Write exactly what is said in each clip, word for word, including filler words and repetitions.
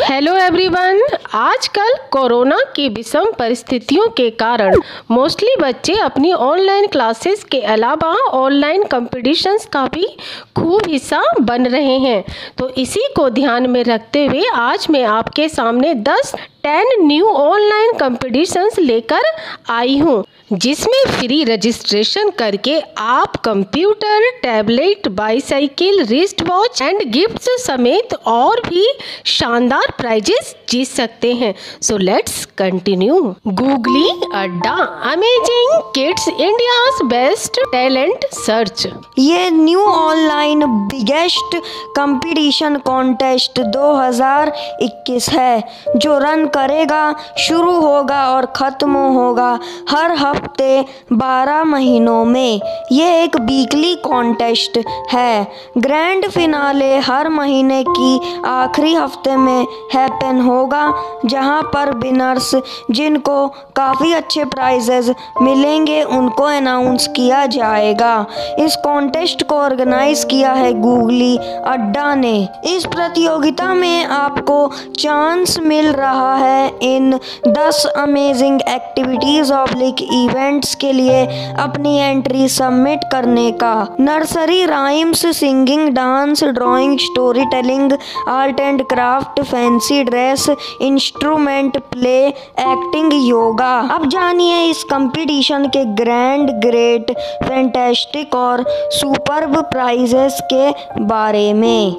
Hello everyone. आजकल corona की विषम परिस्थितियों के कारण मोस्टली बच्चे अपनी ऑनलाइन क्लासेस के अलावा ऑनलाइन कंपटीशंस का भी खूब हिस्सा बन रहे हैं। तो इसी को ध्यान में रखते हुए आज मैं आपके सामने दस टेन न्यू ऑनलाइन कंपटीशंस लेकर आई हूँ, जिसमें फ्री रजिस्ट्रेशन करके आप computer, tablet, bicycle, wrist watch and gifts समेत और भी शानदार प्राइजेस जीत सकते हैं। So let's continue. गूगली अड्डा, amazing kids, India's best talent search. ये new online biggest competition contest दो हज़ार इक्कीस है, जो रन करेगा, शुरू होगा और ख़त्म होगा हर हफ्ते बारह महीनों में। ये एक वीकली कॉन्टेस्ट है। ग्रैंड फिनाले हर महीने की आखिरी हफ्ते में हैपन होगा, जहां पर विनर्स जिनको काफ़ी अच्छे प्राइजेस मिलेंगे उनको अनाउंस किया जाएगा। इस कॉन्टेस्ट को ऑर्गेनाइज किया है गूगली अड्डा ने। इस प्रतियोगिता में आपको चांस मिल रहा है इन दस अमेजिंग एक्टिविटीज ऑब्लिक इवेंट्स के लिए अपनी एंट्री सबमिट करने का। Nursery rhymes, singing, dance, drawing, story telling, art and craft, fancy dress, instrument play, acting, yoga. अब जानिए इस कंपटीशन के ग्रैंड, ग्रेट, फैंटास्टिक और सुपर्ब प्राइजेस के बारे में।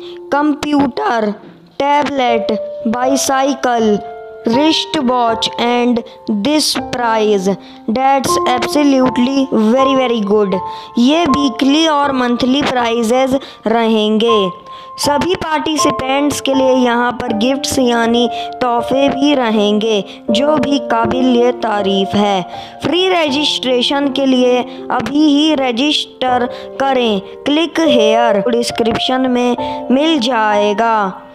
Computer, tablet, bicycle, wrist watch and this prize that's absolutely very very good। ये weekly और मंथली प्राइजेज रहेंगे। सभी पार्टिसिपेंट्स के लिए यहाँ पर गिफ्ट्स यानी तोहफे भी रहेंगे, जो भी काबिल तारीफ है। फ्री रजिस्ट्रेशन के लिए अभी ही रजिस्टर करें, क्लिक हेयर, डिस्क्रिप्शन में मिल जाएगा।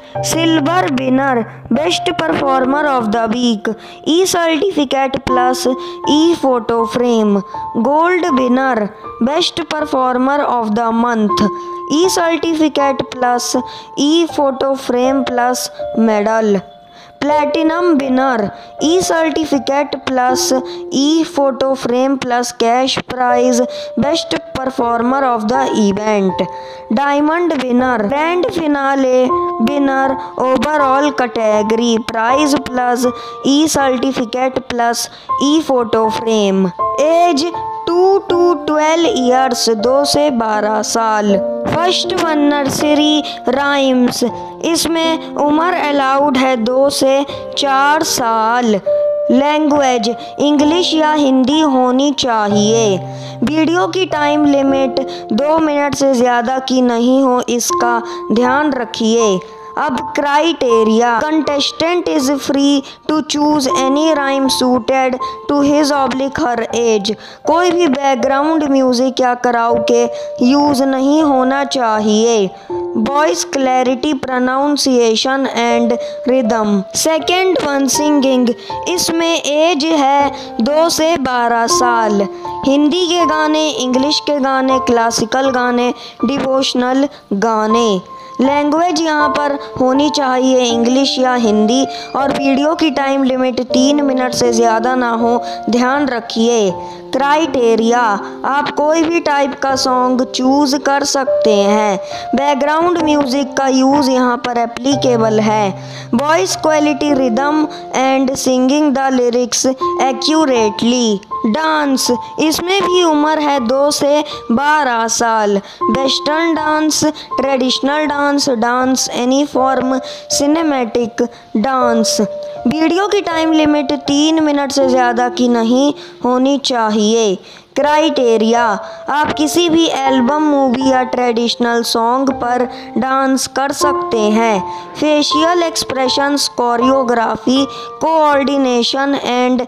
Silver winner, best performer of the week, e certificate plus e photo frame. Gold winner, best performer of the month, e certificate plus e photo frame plus medal. Platinum winner, e certificate plus e photo frame plus cash prize, best performer of the event. Diamond winner, grand finale winner overall category, prize plus e certificate plus e photo frame. Age two to twelve years, दो से बारह साल। First one nursery rhymes, इसमें उम्र allowed है दो से चार साल। लैंग्वेज इंग्लिश या हिंदी होनी चाहिए। वीडियो की टाइम लिमिट दो मिनट से ज़्यादा की नहीं हो, इसका ध्यान रखिए। अब criteria, contestant is free to choose any rhyme suited to his oblique her age. कोई भी बैकग्राउंड म्यूजिक या कराओके यूज नहीं होना चाहिए। Voice clarity, pronunciation and rhythm. Second one singing, इसमें एज है दो से बारह साल। हिंदी के गाने, इंग्लिश के गाने, क्लासिकल गाने, डिवोशनल गाने। लैंग्वेज यहाँ पर होनी चाहिए इंग्लिश या हिंदी, और वीडियो की टाइम लिमिट तीन मिनट से ज़्यादा ना हो, ध्यान रखिए। क्राइटेरिया, आप कोई भी टाइप का सॉन्ग चूज़ कर सकते हैं। बैकग्राउंड म्यूज़िक का यूज़ यहाँ पर एप्लीकेबल है। Voice quality, rhythm and singing the lyrics accurately. Dance, इसमें भी उम्र है दो से बारह साल। Western dance, traditional dance, dance any form, cinematic dance. Video की टाइम लिमिट तीन मिनट से ज़्यादा की नहीं होनी चाहिए। क्राइटेरिया, आप किसी भी एल्बम, मूवी या ट्रेडिशनल सॉन्ग पर डांस कर सकते हैं। Facial expressions, choreography, coordination and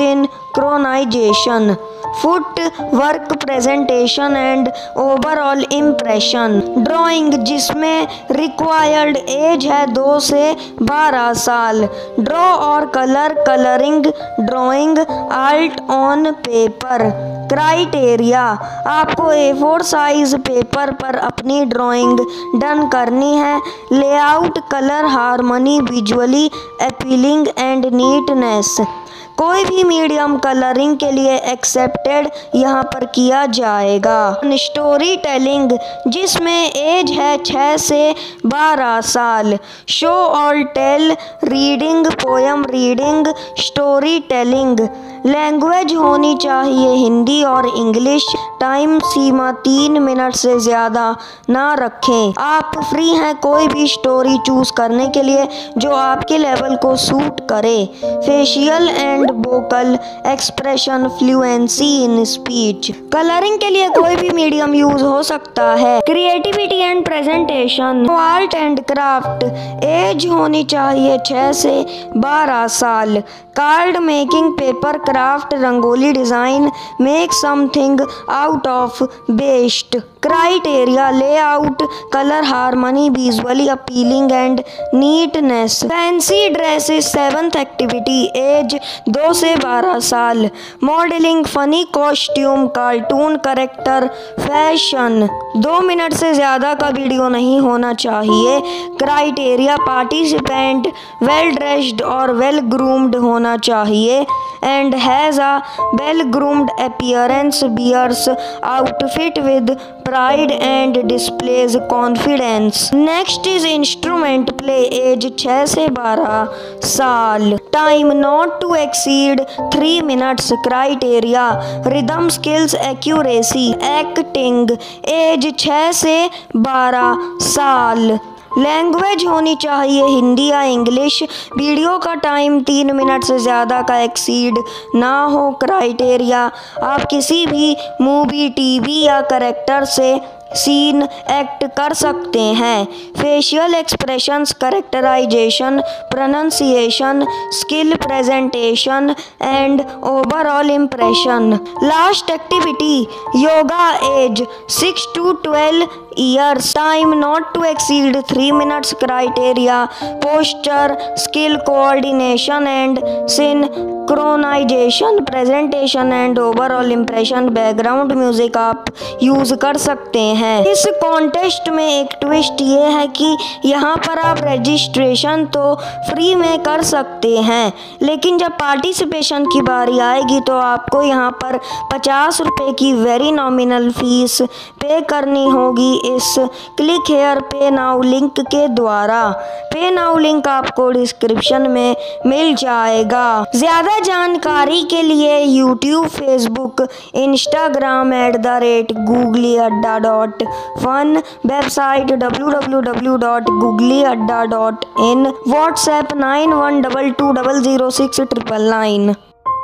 synchronization. Foot work, presentation and overall impression. Drawing, जिसमें रिक्वायर्ड एज है दो से बारह साल। ड्रॉ और colour, colouring, drawing, art on paper. Criteria, आपको ए फोर साइज पेपर पर अपनी ड्राइंग डन करनी है। Layout, colour harmony, visually appealing and neatness. कोई भी मीडियम कलरिंग के लिए एक्सेप्टेड यहाँ पर किया जाएगा। स्टोरी टेलिंग, जिसमें एज है छः से बारह साल। शो और tell, reading, poem reading, story telling. Language होनी चाहिए हिंदी और इंग्लिश। टाइम सीमा तीन मिनट से ज़्यादा ना रखें। आप फ्री हैं कोई भी स्टोरी चूज़ करने के लिए जो आपके लेवल को सूट करे। Facial and vocal expression, fluency in speech. Colouring के लिए कोई भी मीडियम यूज हो सकता है। Creativity and presentation, art and craft. Age होनी चाहिए छः से बारह साल। Card making, paper craft, rangoli design, make something out of waste. Criteria, layout, colour harmony, visually appealing and neatness. Fancy dresses, seventh activity, age दो से बारह साल। Modelling, funny costume, cartoon character, fashion. दो मिनट से ज़्यादा का वीडियो नहीं होना चाहिए। क्राइटेरिया, पार्टिसिपेंट वेल ड्रेस्ड और वेल ग्रूम्ड होना चाहिए and has a well groomed appearance, bears outfit with pride and displays confidence. Next is instrument play, age छः से बारह साल। Time not to exceed three minutes. Criteria, rhythm, skills, accuracy, acting. Age छः से बारह साल। लैंग्वेज होनी चाहिए हिंदी या इंग्लिश। वीडियो का टाइम तीन मिनट से ज़्यादा का एक्सीड ना हो। क्राइटेरिया, आप किसी भी मूवी, टीवी या कैरेक्टर से सीन एक्ट कर सकते हैं। Facial expressions, characterisation, pronunciation, skill, presentation and overall impression. Last activity, yoga, age six to twelve years. Time not to exceed three minutes. Criteria, posture, skill, coordination and synchronisation, presentation and overall impression. Background music आप use कर सकते हैं। इस contest में एक twist ये है कि यहाँ पर आप रजिस्ट्रेशन तो फ्री में कर सकते हैं, लेकिन जब पार्टिसिपेशन की बारी आएगी तो आपको यहाँ पर पचास रुपये की वेरी नॉमिनल फीस पे करनी होगी इस click here pay now link के द्वारा। पे नाउ लिंक आपको डिस्क्रिप्शन में मिल जाएगा। ज़्यादा जानकारी के लिए YouTube, Facebook, Instagram at the rate googly adda dot fun, website W W W dot googly adda dot in, WhatsApp nine one double two double zero six triple nine.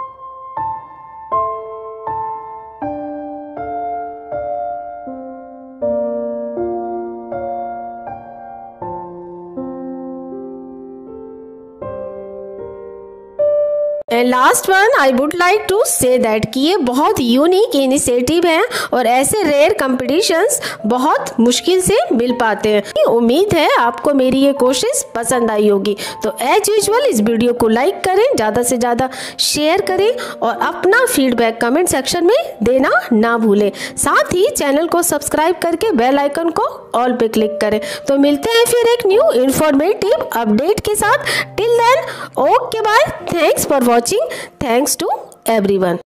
And last one I would like to say that कि ये बहुत unique initiative है और ऐसे rare competitions बहुत मुश्किल से मिल पाते हैं। उम्मीद है आपको मेरी ये कोशिश पसंद आई होगी। तो एज यूजुअल इस वीडियो को लाइक करें, ज़्यादा से ज़्यादा शेयर करें और अपना फीडबैक कमेंट सेक्शन में देना ना भूलें। साथ ही चैनल को सब्सक्राइब करके बेल आइकन को ऑल पे क्लिक करें। तो मिलते हैं फिर एक न्यू इन्फॉर्मेटिव अपडेट के साथ। Till then, okay bye, thanks for watching, thanks to everyone.